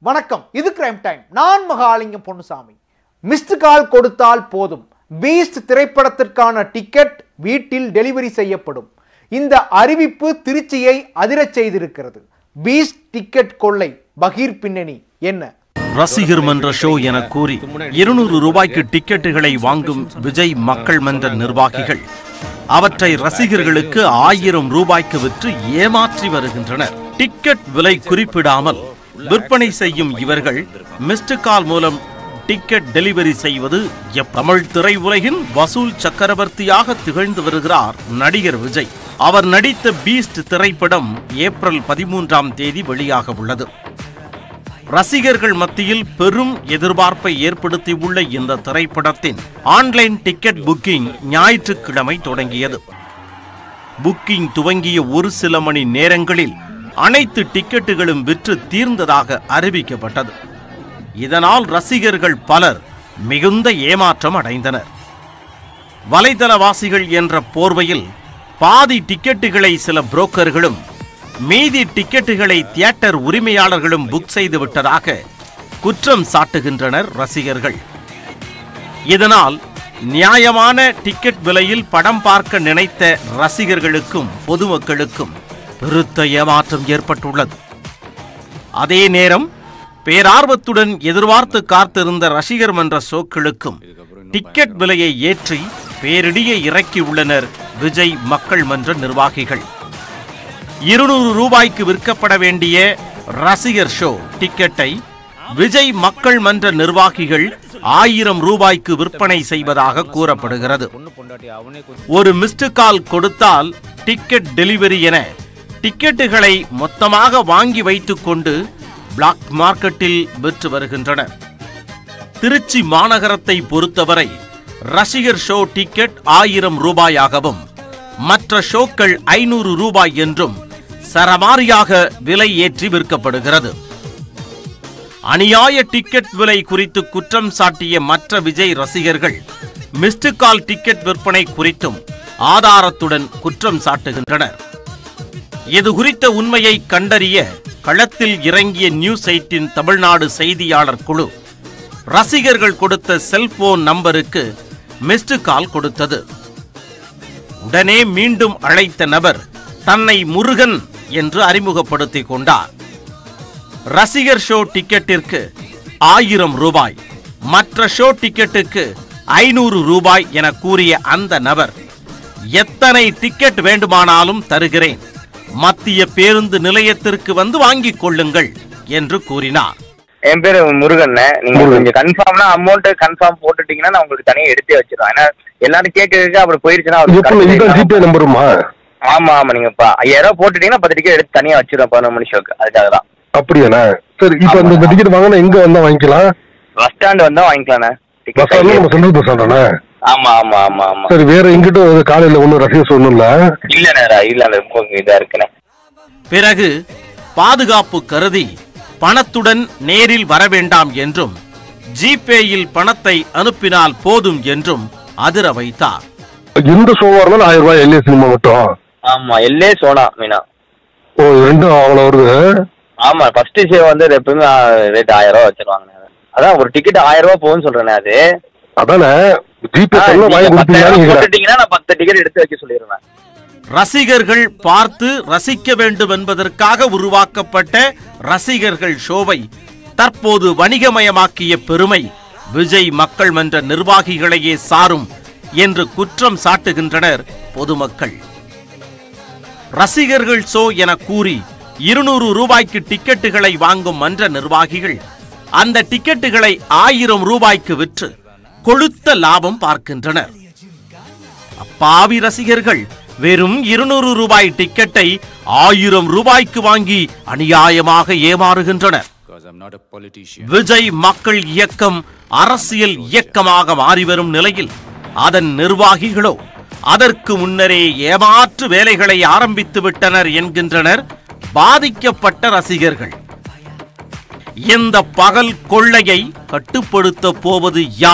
வணக்கம், இது crime time. நான் மகாலிங்கம் பொன்னுசாமி. மிஸ்டு கால் கொடுத்தால் போதும், பீஸ்ட் திரைப்படத்திற்கான டிக்கெட் வீட்டில் டெலிவரி செய்யப்படும். இந்த அறிவிப்பு திருச்சியை அதிரச் செய்திருக்கிறது. பீஸ்ட் டிக்கெட் கொள்ளை பகீர் பின்னணி என்ன? ரசிகர் மன்ற ஷோ என கூறி 200 ரூபாய்க்கு டிக்கெட்டுகளை வாங்கும் விஜய் மக்கள் மன்ற நிர்வாகிகள் அவற்றை ரசிகர்களுக்கு 1000 ரூபாய்க்கு விற்று ஏமாற்றி வருகின்றனர். டிக்கெட் விலை குறிப்பிடாமல் விற்பனை செய்யும் இவர்கள் மிஸ்டு கால் மூலம் டிக்கெட் டெலிவரி செய்வது தமிழ் திரையுலகின் வசூல் சக்கரவர்த்தியாக திகழ்ந்து வருகிறார் நடிகர் விஜய். அவர் நடித்த பீஸ்ட் திரைப்படம் ஏப்ரல் 13ஆம் தேதி வெளியாக உள்ளது. ரசிகர்கள் மத்தியில் பெரும் எதிர்பார்ப்பை ஏற்படுத்தியுள்ள இந்த திரைப்படத்தின் ஆன்லைன் டிக்கெட் புக்கிங் ஞாயிற்றுக்கிழமை தொடங்கியது. புக்கிங் துவங்கிய ஒரு சில மணி நேரங்களில் அனைத்து டிக்கெட்டுகளும் விற்று தீர்ந்ததாக அறிவிக்கப்பட்டது. இதனால் ரசிகர்கள் பலர் மிகுந்த ஏமாற்றம் அடைந்தனர். வலைதளவாசிகள் என்ற போர்வையில் பாதி டிக்கெட்டுகளை சில புரோக்கர்களும் மீதி டிக்கெட்டுகளை தியேட்டர் உரிமையாளர்களும் புக் செய்து விட்டதாக குற்றம் சாட்டுகின்றனர் ரசிகர்கள். இதனால் நியாயமான டிக்கெட் விலையில் படம் பார்க்க நினைத்த ரசிகர்களுக்கும் பொதுமக்களுக்கும் பெருத்த ஏமாற்றம் ஏற்பட்டுள்ளது. அதே நேரம் பேரார்வத்துடன் எதிர்பார்த்து காத்திருந்த ரசிகர் மன்ற ஷோக்களுக்கும் டிக்கெட் விலையை ஏற்றி பேரிடியை இறக்கியுள்ளனர் விஜய் மக்கள் மன்ற நிர்வாகிகள். 200 ரூபாய்க்கு விற்கப்பட வேண்டிய ரசிகர் ஷோ டிக்கெட்டை விஜய் மக்கள் மன்ற நிர்வாகிகள் 1000 ரூபாய்க்கு விற்பனை செய்வதாக கூறப்படுகிறது. ஒரு மிஸ்டு கால் கொடுத்தால் டிக்கெட் டெலிவரி என டிக்கெட்டுகளை மொத்தமாக வாங்கி வைத்துக் கொண்டு பிளாக் மார்க்கெட்டில் விற்று வருகின்றனர். திருச்சி மாநகரத்தை பொறுத்தவரை ரசிகர் ஷோ டிக்கெட் 1000 ரூபாயாகவும் மற்ற ஷோக்கள் 500 ரூபாய் என்றும் சரமாரியாக விலை ஏற்றி விற்கப்படுகிறது. அநியாய டிக்கெட் விலை குறித்து குற்றம் சாட்டிய மற்ற விஜய் ரசிகர்கள் மிஸ்டு கால் டிக்கெட் விற்பனை குறித்தும் ஆதாரத்துடன் குற்றம் சாட்டுகின்றனர். இது குறித்த உண்மையை கண்டறிய களத்தில் இறங்கிய News18 தமிழ்நாடு செய்தியாளர் குழு ரசிகர்கள் கொடுத்த செல்போன் நம்பருக்கு மிஸ்டு கால் கொடுத்தது. உடனே மீண்டும் அழைத்த நபர் தன்னை முருகன் என்று அறிமுகப்படுத்திக் கொண்டார். ரசிகர் ஷோ டிக்கெட்டிற்கு 1000 ரூபாய், மற்ற ஷோ டிக்கெட்டுக்கு 500 ரூபாய் என கூறிய அந்த நபர், எத்தனை டிக்கெட் வேண்டுமானாலும் தருகிறேன், மத்திய பேருந்து நிலையத்திற்கு வந்து வாங்கிக் கொள்ளுங்கள் என்று கூறினார். என் பேரு முருகன். நீங்க கொஞ்சம் கன்ஃபார்ம்னா அமௌண்ட் கன்ஃபார்ம் போட்டுட்டீங்கன்னா நான் உங்களுக்கு தனியா எடுத்து வச்சிருவேன். ஏன்னா எல்லாரும் கேட்க அப்படி போயிருச்சுன்னா ஆமா ஆமா நீங்க 5000 ரூபாய் போட்டுட்டீங்கன்னா 10 டிக்கெட் எடுத்து தனியா வச்சிருவேன் 11 மணி ஷோக்கு. அதுக்காக தான். அப்படியாண்ணா? சரி, இப்போ இந்த டிக்கெட் வாங்கினா எங்க வந்தா வாங்கிக்கலாம்? பஸ் ஸ்டாண்ட் வந்தா வாங்கிக்கலாண்ணா. ஆமா ஆமா ஆமா ஆமா. சரி, வேற எங்கிட்ட காலையில ஒன்னும் ரசிகர்ஸ் ஒண்ணும் இல்ல இதா இருக்குண்ணே. பிறகு பாதுகாப்பு கருதி பணத்துடன் நேரில் வர வேண்டாம் என்றும் ஜிபேயில் பணத்தை அனுப்பினால் போதும் என்றும் அதிர வைத்தார். எந்த ஷோவா இருந்தாலும் 1000 ரூபாய் எல்ஏ சினிமா மட்டும்? ஆமா, எல்ஏ சோனா மீனா. ஓ, ரெண்டும் அவ்வளவு வருது? ஆமா, ஃபர்ஸ்ட் ஷோ வந்து எப்பவுமே ரேட் 1000 ரூபாய் வச்சிருவாங்க. அதான் ஒரு டிக்கெட் 1000 ரூபாய் போகும்னு சொல்றேன். அது அதானே போட்டுட்டீங்கன்னா நான் 10 டிக்கெட் எடுத்து வைக்க சொல்லிடுவேன். ரசிகர்கள் பார்த்து ரசிக்க வேண்டும் என்பதற்காக உருவாக்கப்பட்ட ரசிகர்கள் ஷோவை தற்போது வணிகமயமாக்கிய பெருமை விஜய் மக்கள் மன்ற நிர்வாகிகளையே சாரும் என்று குற்றம் சாட்டுகின்றனர் பொதுமக்கள். ரசிகர்கள் ஷோ என கூறி 200 ரூபாய்க்கு டிக்கெட்டுகளை வாங்கும் மன்ற நிர்வாகிகள் அந்த டிக்கெட்டுகளை 1000 ரூபாய்க்கு விற்று கொழுத்த லாபம் பார்க்கின்றனர். அப்பாவி ரசிகர்கள் வெறும் 200 ரூபாய் டிக்கெட்டை 1000 ரூபாய்க்கு வாங்கி அநியாயமாக ஏமாறுகின்றனர். விஜய் மக்கள் இயக்கம் அரசியல் இயக்கமாக மாறிவரும் நிலையில் அதன் நிர்வாகிகளோ அதற்கு முன்னரே ஏமாற்று வேலைகளை ஆரம்பித்து விட்டனர் என்கின்றனர் பாதிக்கப்பட்ட ரசிகர்கள். இந்த பகல் கொள்ளையை கட்டுப்படுத்த போவது யார்?